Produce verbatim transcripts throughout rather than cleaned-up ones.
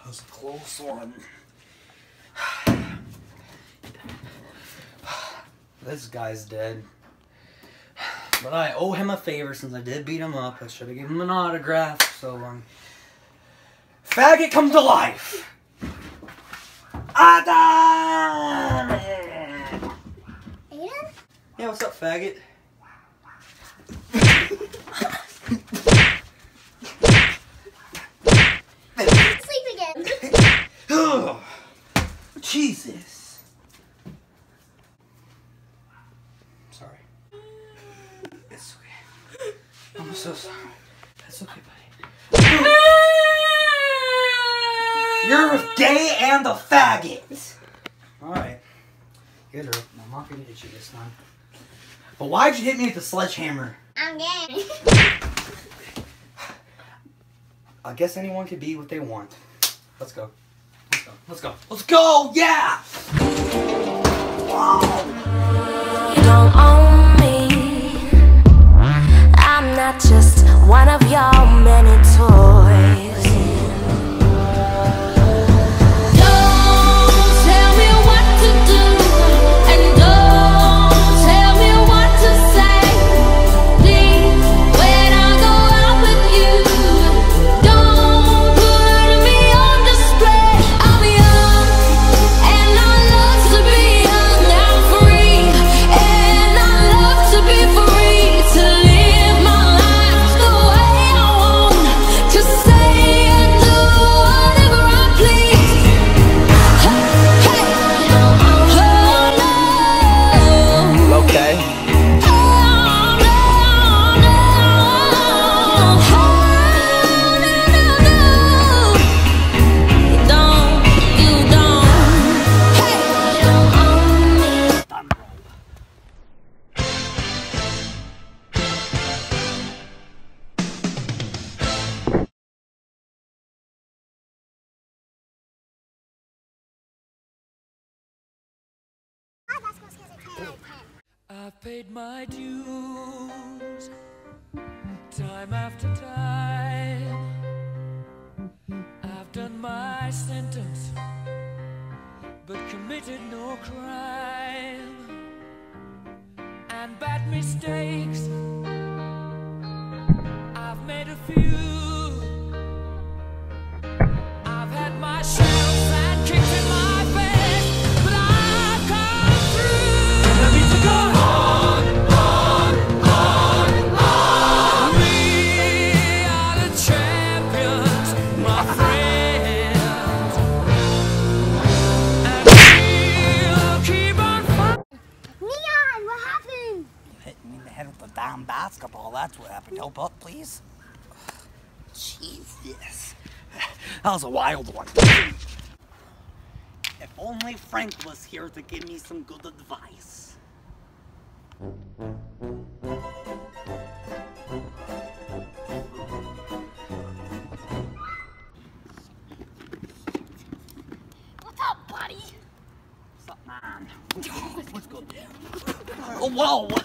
was a close one. This guy's dead. But I owe him a favor since I did beat him up. I should have given him an autograph. So, um... faggot come to life! Aidan! Aidan? Yeah, what's up, faggot? Sleep again. Oh, Jesus. Sorry. It's okay. I'm so sorry. It's okay, buddy. You're a gay and a faggot. Alright. Get her. I'm not gonna hit you this time. But why'd you hit me with the sledgehammer? I'm gay. I guess anyone can be what they want. Let's go. Let's go. Let's go. Let's go! Yeah! Wow. You don't own me. I'm not just one of your many toys. Don't tell me what to do, and don't tell me what to say. Please, when I go out with you, don't put me on display. I'm young, and I love to be young. I'm free, and I love to be free, to live my life the way I want, to say and do whatever I please. Hey, oh no. Okay. I've paid my dues, time after time. I've done my sentence, but committed no crime. And bad mistakes, I've made a few. I've had my share of bad kicks in my face, but I've come through. Let me to go. Damn basketball, that's what happened. Help up, please. Jesus. That was a wild one. If only Frank was here to give me some good advice. What's up, buddy? What's up, man? What's good? Oh, whoa, what?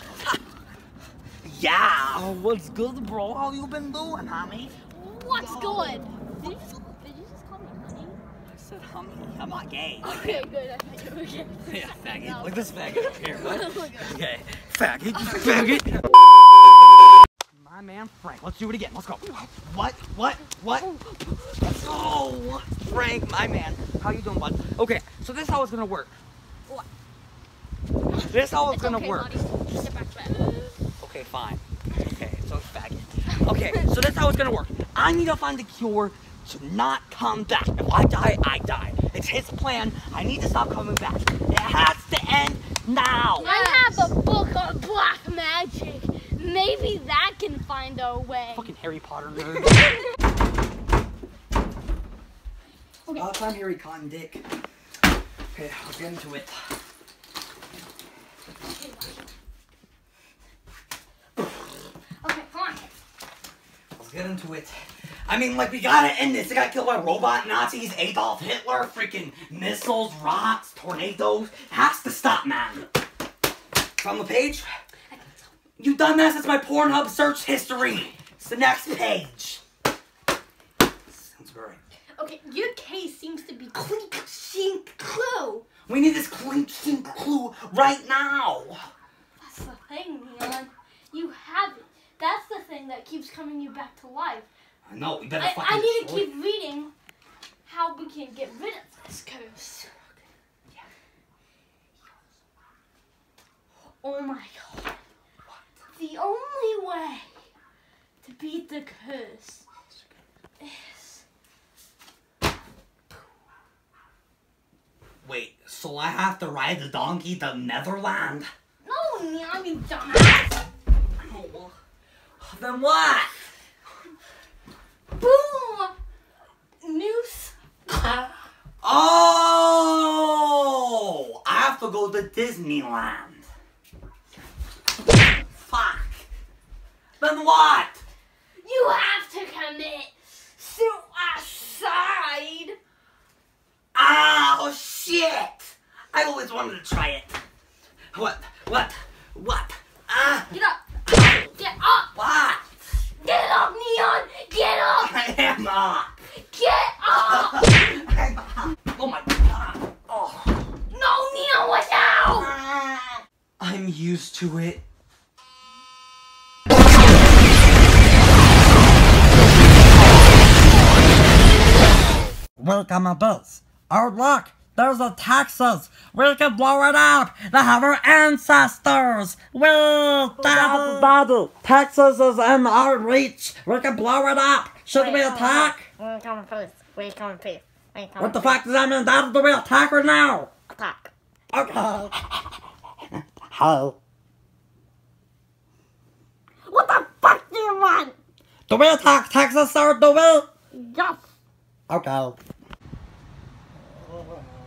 Yeah, what's good, bro? How you been doing, homie? What's good? Did you, just, did you just call me honey? I said homie. I'm not gay. Okay, good. I thought you were gay. Yeah, faggot. No. Look at this faggot up here. What? Okay, faggot, faggot. My man Frank. Let's do it again. Let's go. What? What? What? Let's go. Frank, my man. How you doing, bud? Okay, so this is how it's gonna work. What? This is how it's, It's gonna okay, work. buddy. Just sit back to bed. Okay, fine. Okay, so it's faggot. Okay, so that's how it's gonna work. I need to find a cure to not come back. If I die, I die. It's his plan. I need to stop coming back. It has to end now. I have a book on black magic. Maybe that can find our way. Fucking Harry Potter nerd. Okay. Uh, I'm Harry Cotton Dick. Okay, let's get into it. Okay, come on. Let's get into it. I mean, like, we gotta end this. They got killed by robot Nazis, Adolf Hitler, freaking missiles, rocks, tornadoes. It has to stop, man. From the page? You dumbass, it's my Pornhub search history. It's the next page. Sounds great. Okay, your case seems to be clink, shink, clue. We need this clink, shink clue right now. That's the thing, Leon. You have it. That's the thing that keeps coming you back to life. I know, we better I, fucking I need to destroy keep reading how we can get rid of this curse. Oh my god. The only way to beat the curse is... Wait, so I have to ride the donkey to Netherland? No, Leon, you dumbass. Oh, well, then what? Boom! Noose. Oh! I have to go to Disneyland. Fuck. Then what? You have to commit suicide. Oh, shit! I always wanted to try it. What? What? What? Ah! Get up. Get up. What? Get up, Neon. Get up. I am up. Get up. I'm up. Oh my god. Oh. No, Neon, watch out. I'm used to it. Welcome aboard. Oh look, there's a Texas. We can blow it up. They have our ancestors. Will Daddy, Daddy, Texas is in our reach. We can blow it up. Should we attack? We're coming first. We're coming first. We're coming What the first. fuck does that mean, Daddy? Do we attack her now? Attack. Okay. How? What the fuck do you want? Do we attack Texas or do we? Yes. Okay.